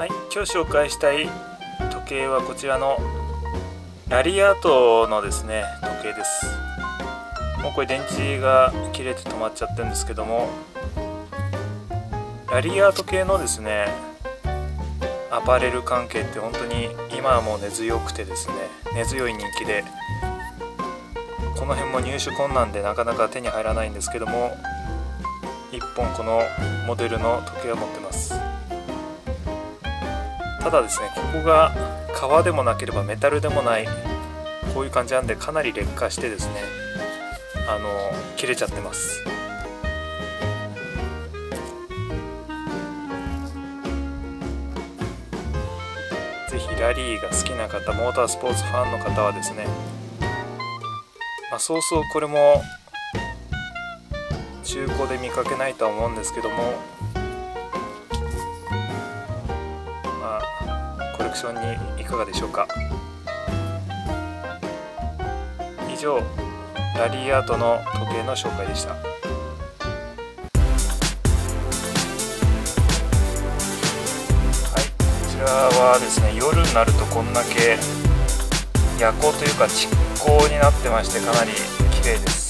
はい、今日紹介したい時計はこちらのラリアートのですね時計です。もうこれ電池が切れて止まっちゃってるんですけども、ラリアート系のですねアパレル関係って本当に今はもう根強くてですね、根強い人気で、この辺も入手困難でなかなか手に入らないんですけども、1本このモデルの時計を持ってます。ただですね、ここが革でもなければメタルでもない、こういう感じなんでかなり劣化してですね、切れちゃってます。ぜひラリーが好きな方、モータースポーツファンの方はですね、そうそうこれも中古で見かけないとは思うんですけども、コレクションにいかがでしょうか。以上、ラリーアートの時計の紹介でした。はい、こちらはですね、夜になるとこんだけ夜光というか蓄光になってまして、かなり綺麗です。